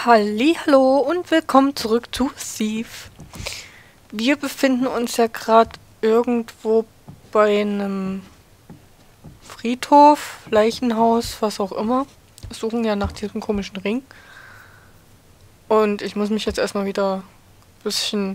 Hallihallo und willkommen zurück zu Thief. Wir befinden uns ja gerade irgendwo bei einem Friedhof, Leichenhaus, was auch immer. Wir suchen ja nach diesem komischen Ring. Und ich muss mich jetzt erstmal wieder ein bisschen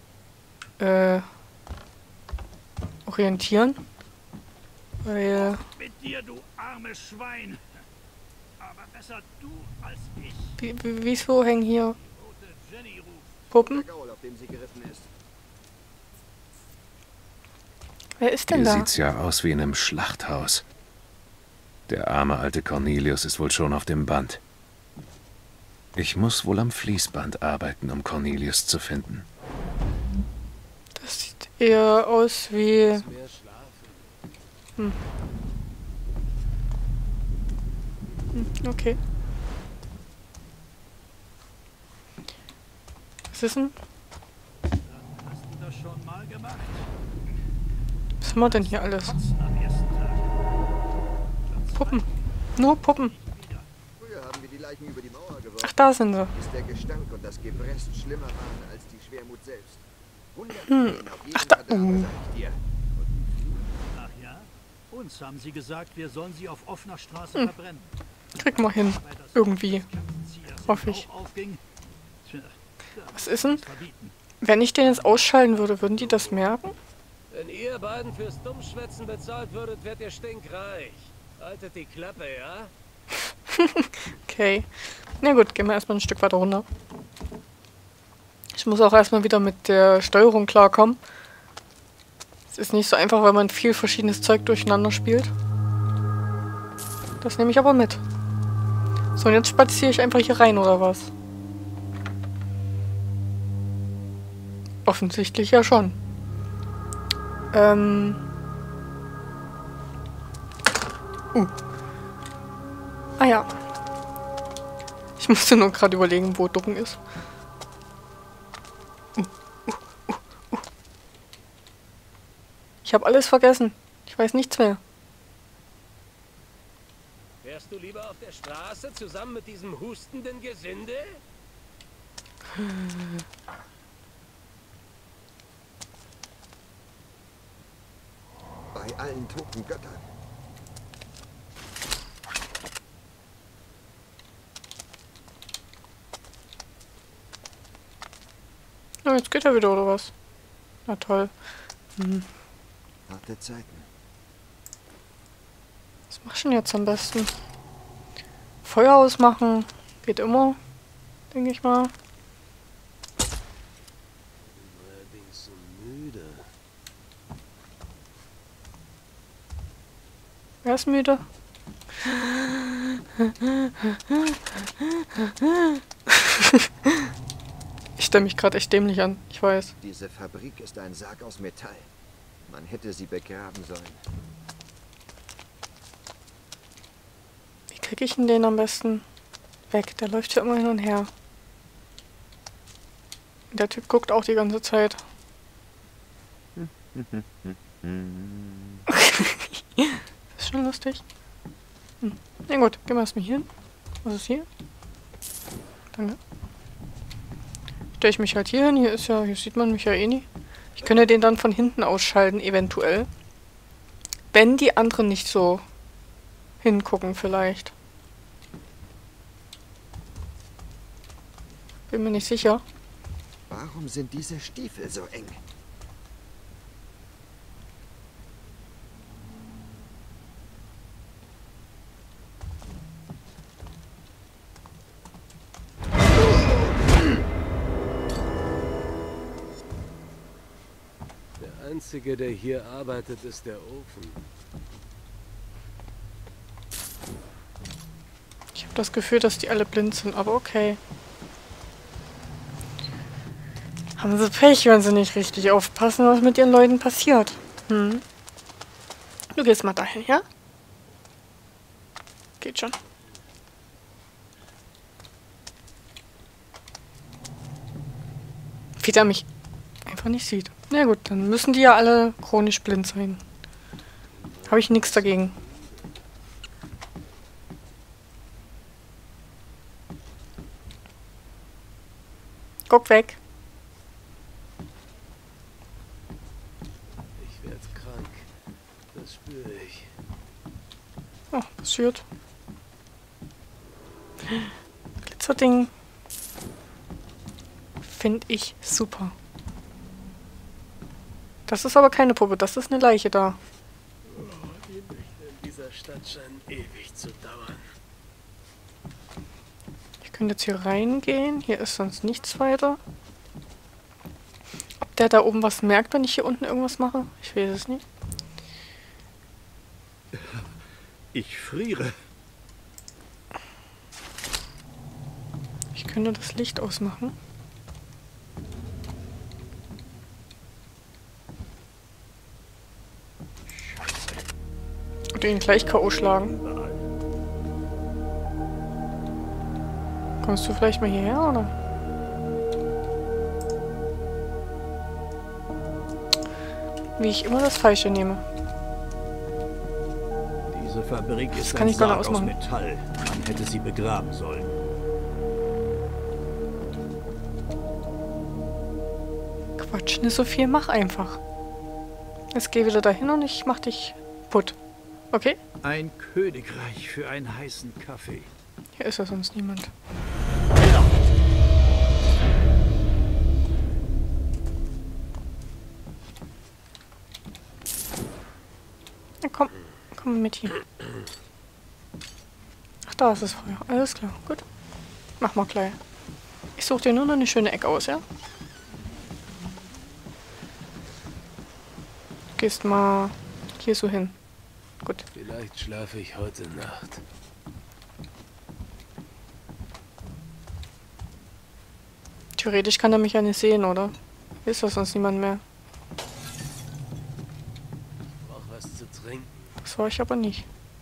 orientieren. Weil... Mit dir, du armes Schwein. Aber besser du als ich. Wieso hängen hier Rote Jenny ruft. Puppen? Der Gaul, auf dem sie geritten ist. Wer ist denn Hier da? sieht's ja aus wie in einem Schlachthaus. Der arme alte Cornelius ist wohl schon auf dem Band. Ich muss wohl am Fließband arbeiten, um Cornelius zu finden. Das sieht eher aus wie... Okay. Was ist denn? Hast du das schon mal gemacht? Was haben wir denn hier alles? Kotzen am ersten Tag. Puppen. Nur Puppen. Früher haben wir die Leichen über die Mauer geworfen, Ach, da sind sie. bis der Gestank und das Gebräst schlimmer waren als die Schwermut selbst. 100 Tränen auf jeden Ach, da- Kadaver, sag ich dir. Ach ja? Uns haben sie gesagt, wir sollen sie auf offener Straße verbrennen. Krieg mal hin. Weil das Irgendwie. Katzenziehers Hoffe im ich. Rauch aufging. Tja, Was ist denn? verbieten. Wenn ich den jetzt ausschalten würde, würden die das merken? Wenn ihr beiden fürs Dummschwätzen bezahlt würdet, wärt ihr stinkreich. Haltet die Klappe, ja? Okay. Na gut, gehen wir erstmal ein Stück weiter runter. Ich muss auch erstmal wieder mit der Steuerung klarkommen. Es ist nicht so einfach, weil man viel verschiedenes Zeug durcheinander spielt. Das nehme ich aber mit. So, und jetzt spaziere ich einfach hier rein, oder was? Offensichtlich ja schon. Ah ja. Ich musste nur gerade überlegen, wo Ducken ist. Ich habe alles vergessen. Ich weiß nichts mehr. Wärst du lieber auf der Straße zusammen mit diesem hustenden Gesinde? Bei allen toten Göttern. Na, jetzt geht er wieder, oder was? Na toll. Harte Zeiten. Was mach ich denn jetzt am besten? Feuer ausmachen. Geht immer. Denke ich mal. Allerdings so müde. Wer ist müde? Ich stelle mich gerade echt dämlich an. Ich weiß. Diese Fabrik ist ein Sarg aus Metall. Man hätte sie begraben sollen. Wie kriege ich denn den am besten weg? Der läuft ja immer hin und her. Der Typ guckt auch die ganze Zeit. Das ist schon lustig. Na gut, gehen wir erstmal hier hin. Was ist hier? Danke. Stelle ich mich halt hier hin. Hier sieht man mich ja eh nie. Ich könnte den dann von hinten ausschalten, eventuell. Wenn die anderen nicht so hingucken, vielleicht. Bin mir nicht sicher. Warum sind diese Stiefel so eng? Der Einzige, der hier arbeitet, ist der Ofen. Ich habe das Gefühl, dass die alle blind sind, aber okay. Haben sie Pech, wenn sie nicht richtig aufpassen, was mit ihren Leuten passiert. Du gehst mal dahin, ja? Geht schon. Wie der mich einfach nicht sieht. Na gut, dann müssen die ja alle chronisch blind sein. Habe ich nichts dagegen. Guck weg. Ich werde krank. Das spüre ich. Oh, passiert. Glitzerding. Finde ich super. Das ist aber keine Puppe, das ist eine Leiche da. Die Nächte in dieser Stadt scheinen ewig zu dauern. Ich könnte jetzt hier reingehen. Hier ist sonst nichts weiter. Ob der da oben was merkt, wenn ich hier unten irgendwas mache? Ich weiß es nicht. Ich friere. Ich könnte das Licht ausmachen. Und ihn gleich K.O. schlagen. Kommst du vielleicht mal hierher, oder? Wie ich immer das Falsche nehme. Diese Fabrik ist kann ein ich gar nicht Sarg aus ausmachen. Metall. Man hätte sie begraben sollen. Quatsch, nicht so viel, mach einfach. Jetzt geh wieder dahin und ich mach dich putt. Okay? Ein Königreich für einen heißen Kaffee. Hier ist ja sonst niemand. Na komm, komm mit hier. Ach, da ist das Feuer. Alles klar, gut. Mach mal gleich. Ich suche dir nur noch eine schöne Ecke aus, ja? Gehst mal hier so hin. Gut. Vielleicht schlafe ich heute Nacht. Theoretisch kann er mich ja nicht sehen, oder? Ist das sonst niemand mehr? Ich brauche was zu trinken. Das war ich aber nicht.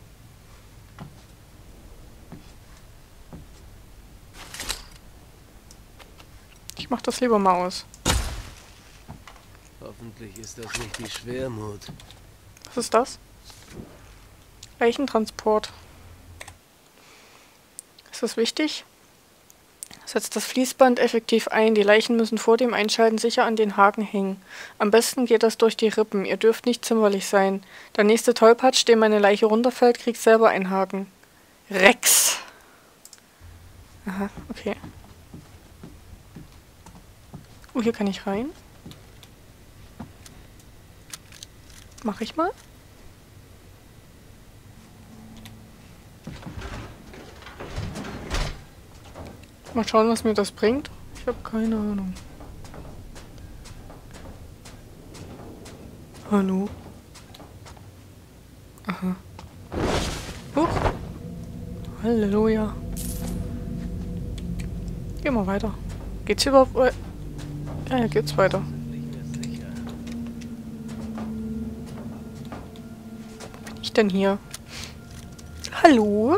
Ich mach das lieber mal aus. Hoffentlich ist das nicht die Schwermut. Was ist das? Leichentransport. Ist das wichtig? Setzt das Fließband effektiv ein. Die Leichen müssen vor dem Einschalten sicher an den Haken hängen. Am besten geht das durch die Rippen. Ihr dürft nicht zimperlich sein. Der nächste Tollpatsch, dem meine Leiche runterfällt, kriegt selber einen Haken. Rex. Aha, okay. Oh, hier kann ich rein. Mach ich mal. Mal schauen, was mir das bringt. Ich habe keine Ahnung. Hallo? Aha. Huch. Halleluja. Gehen wir weiter. Geht's hier überhaupt? Ja, hier geht's weiter. Nicht mehr sicher. Wo bin ich denn hier? Hallo?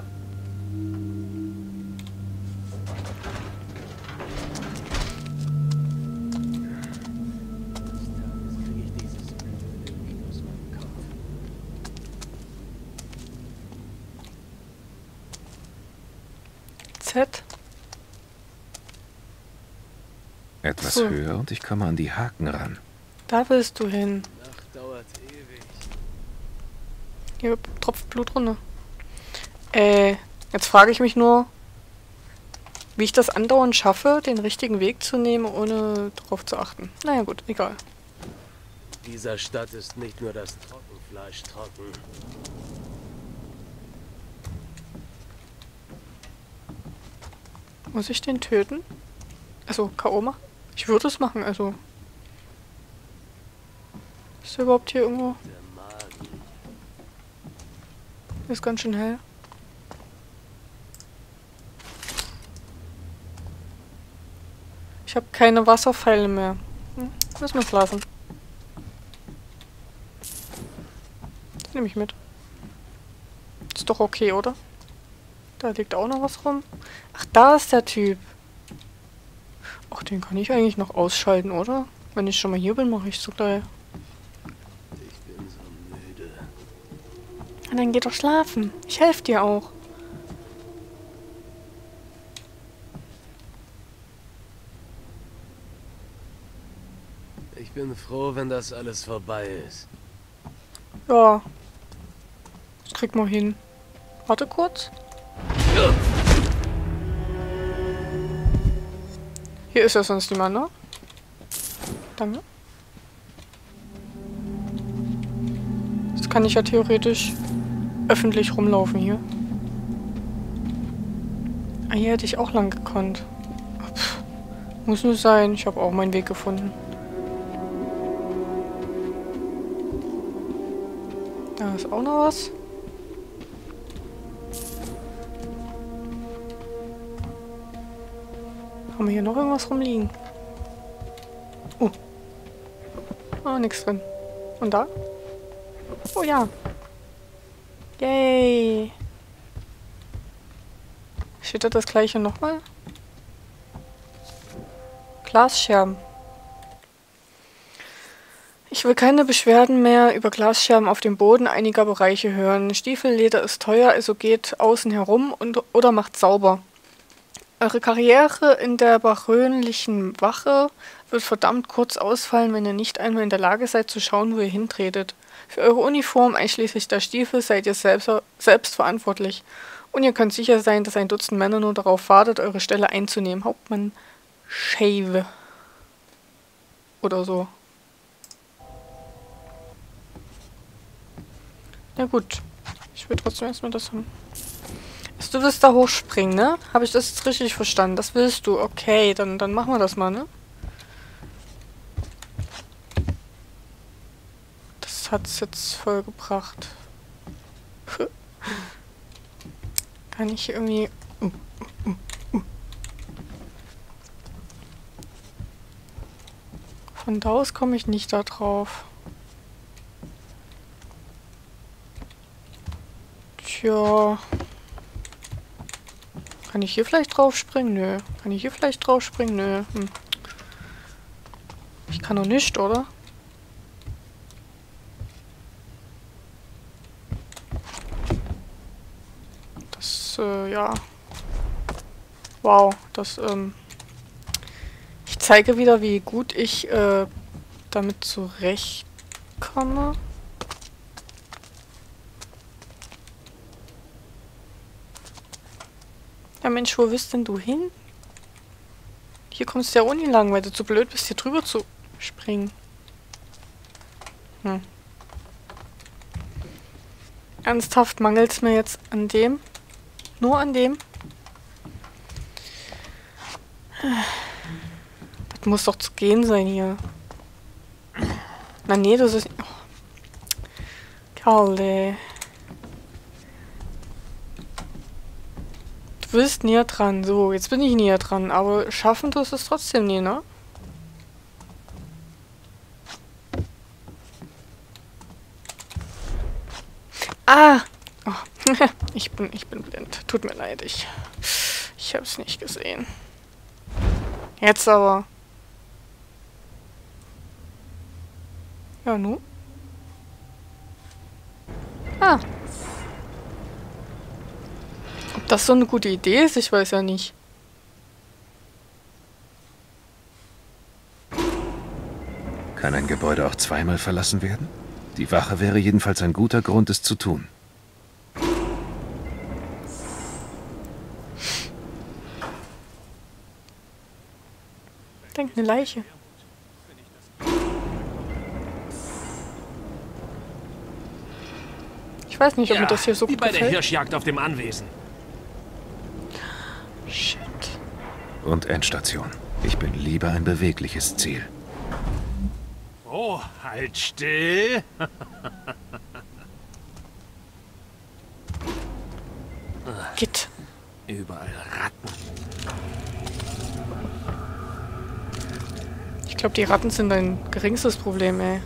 Jetzt kriege ich dieses Bild nicht aus meinem Kopf. Z? Etwas So. höher und ich komme an die Haken ran. Da willst du hin. Nacht dauert ewig. Hier tropft Blut runter. Jetzt frage ich mich nur, wie ich das andauernd schaffe, den richtigen Weg zu nehmen, ohne drauf zu achten. Naja gut, egal. Dieser Stadt ist nicht nur das Trockenfleisch trocken. Muss ich den töten? Also K.O. machen? Ich würde es machen, also. Ist der überhaupt hier irgendwo? Der Magen. Ist ganz schön hell. Ich habe keine Wasserpfeile mehr. Müssen wir es lassen. Das nehme ich mit. Ist doch okay, oder? Da liegt auch noch was rum. Ach, da ist der Typ. Ach, den kann ich eigentlich noch ausschalten, oder? Wenn ich schon mal hier bin, mache ich so gleich. Ich bin so müde. Und dann geh doch schlafen. Ich helfe dir auch. Ich bin froh, wenn das alles vorbei ist. Ja. Das kriegt man hin. Warte kurz. Hier ist ja sonst niemand, ne? Danke. Jetzt kann ich ja theoretisch öffentlich rumlaufen hier. Ah, hier hätte ich auch lang gekonnt. Pff, muss nur sein. Ich habe auch meinen Weg gefunden. Da ist auch noch was. Haben wir hier noch irgendwas rumliegen? Oh. Ah, nichts drin. Und da? Oh ja. Yay. Steht da das gleiche nochmal? Glasscherben. Ich will keine Beschwerden mehr über Glasscherben auf dem Boden einiger Bereiche hören. Stiefelleder ist teuer, also geht außen herum oder macht sauber. Eure Karriere in der barönlichen Wache wird verdammt kurz ausfallen, wenn ihr nicht einmal in der Lage seid zu schauen, wo ihr hintretet. Für eure Uniform, einschließlich der Stiefel, seid ihr selbst verantwortlich. Und ihr könnt sicher sein, dass ein Dutzend Männer nur darauf wartet, eure Stelle einzunehmen. Hauptmann Shave. Oder so. Na gut. Ich will trotzdem erstmal das haben. Du willst da hochspringen, ne? Habe ich das jetzt richtig verstanden? Das willst du. Okay, dann machen wir das mal, ne? Das hat's jetzt voll gebracht. Kann ich irgendwie... Von da aus komme ich nicht da drauf. Tja... Kann ich hier vielleicht drauf springen? Nö. Kann ich hier vielleicht drauf springen? Nö. Ich kann doch nicht, oder? Das, ja. Wow, das, ich zeige wieder, wie gut ich, damit zurechtkomme. Ja Mensch, wo willst denn du hin? Hier kommst du ja ohne lang, weil du zu blöd bist, hier drüber zu springen. Ernsthaft mangelt's mir jetzt an dem? Nur an dem? Das muss doch zu gehen sein hier. Na nee, das ist... Oh. Kalle. Du bist näher dran. So, jetzt bin ich näher dran. Aber schaffen tust du es trotzdem nie, ne? Ah! Oh. Ich bin blind. Tut mir leid. Ich hab's nicht gesehen. Jetzt aber. Ja, nu? Ah. Ob das so eine gute Idee ist, ich weiß ja nicht. Kann ein Gebäude auch zweimal verlassen werden? Die Wache wäre jedenfalls ein guter Grund, es zu tun. Denk, eine Leiche. Ich weiß nicht, ob mir das hier so wie gut bei der gefällt. Hirschjagd auf dem Anwesen. Shit. Und Endstation. Ich bin lieber ein bewegliches Ziel. Oh, halt still. Git. Überall Ratten. Ich glaube, die Ratten sind dein geringstes Problem, ey.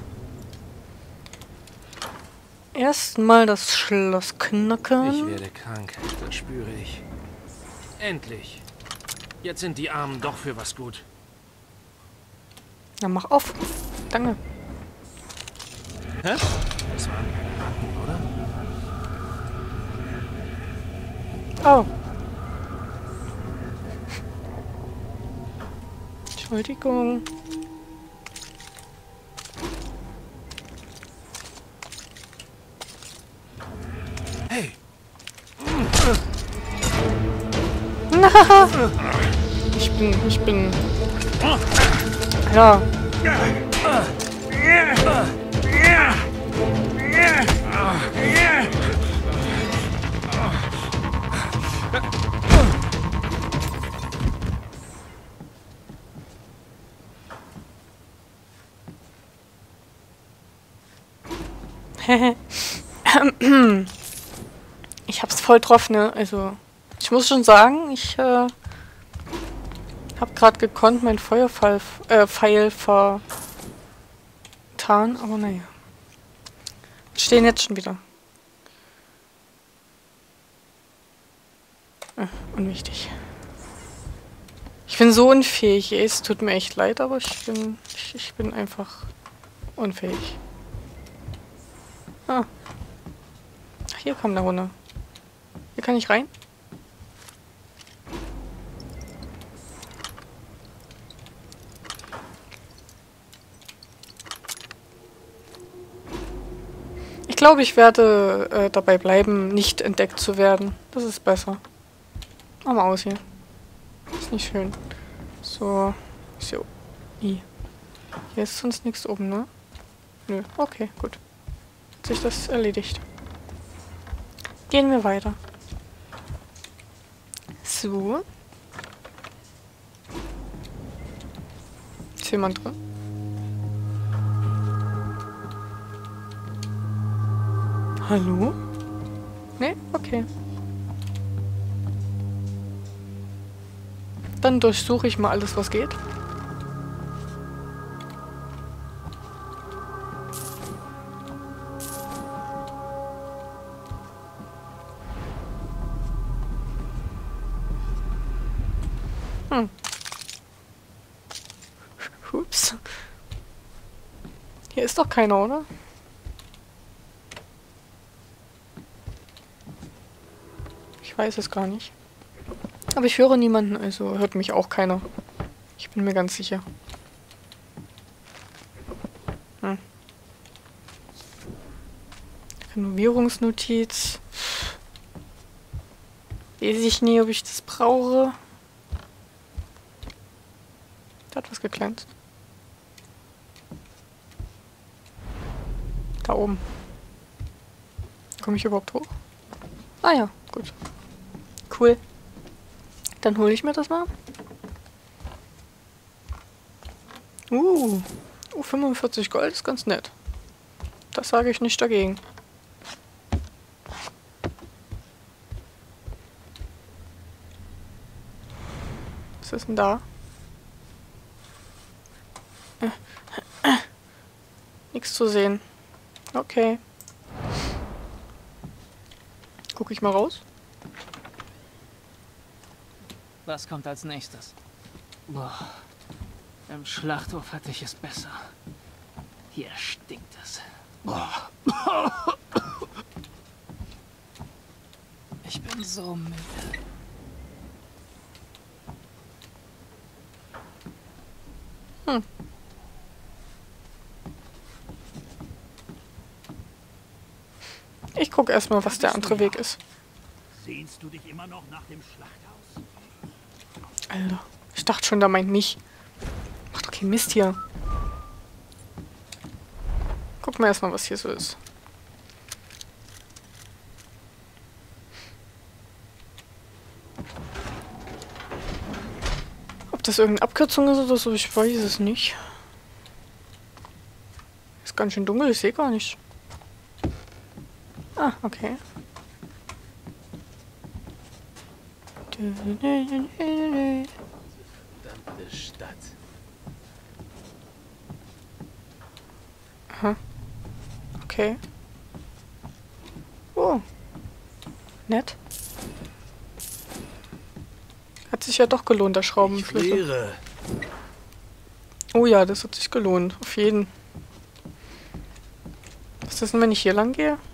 Erstmal das Schloss knacken. Ich werde krank, das spüre ich. Endlich. Jetzt sind die Armen doch für was gut. Na, mach auf. Danke. Hä? Das waren keine Ratten, oder? Oh. Entschuldigung. Ah! Ich bin... Ja. Ich hab's voll drauf, ne? Also, ich muss schon sagen, ich hab gerade gekonnt mein Feuerpfeil vertan, aber naja. Stehen jetzt schon wieder. Unwichtig. Ich bin so unfähig, ey. Es tut mir echt leid, aber ich bin einfach unfähig. Ah. Ach, hier kam der Runde. Hier kann ich rein? Ich glaube, ich werde dabei bleiben, nicht entdeckt zu werden. Das ist besser. Mach mal aus hier. Ist nicht schön. So. So. Hier ist sonst nichts oben, ne? Nö. Okay, gut. Hat sich das erledigt. Gehen wir weiter. So. Ist jemand drin? Hallo? Ne? Okay. Dann durchsuche ich mal alles, was geht. Ups. Hier ist doch keiner, oder? Ich weiß es gar nicht. Aber ich höre niemanden, also hört mich auch keiner. Ich bin mir ganz sicher. Renovierungsnotiz. Weiß ich nie, ob ich das brauche. Da hat was geglänzt. Da oben. Komme ich überhaupt hoch? Ah ja, gut. Cool. Dann hole ich mir das mal. 45 Gold ist ganz nett. Das sage ich nicht dagegen. Was ist denn da? Nichts zu sehen. Okay. Guck ich mal raus. Was kommt als nächstes? Boah. Im Schlachthof hatte ich es besser. Hier stinkt es. Boah. Ich bin so müde. Ich gucke erstmal, was der andere Weg ist. Sehnst du dich immer noch nach dem Schlachthaus? Alter, ich dachte schon, der meint mich. Macht doch keinen Mist hier. Guck mal erstmal, was hier so ist. Ob das irgendeine Abkürzung ist oder so, ich weiß es nicht. Ist ganz schön dunkel, ich sehe gar nicht. Ah, okay. Verdammte Stadt. Aha. Okay. Oh. Nett. Hat sich ja doch gelohnt, der Schraubenschlüssel. Oh ja, das hat sich gelohnt. Auf jeden. Was ist denn, wenn ich hier lang gehe?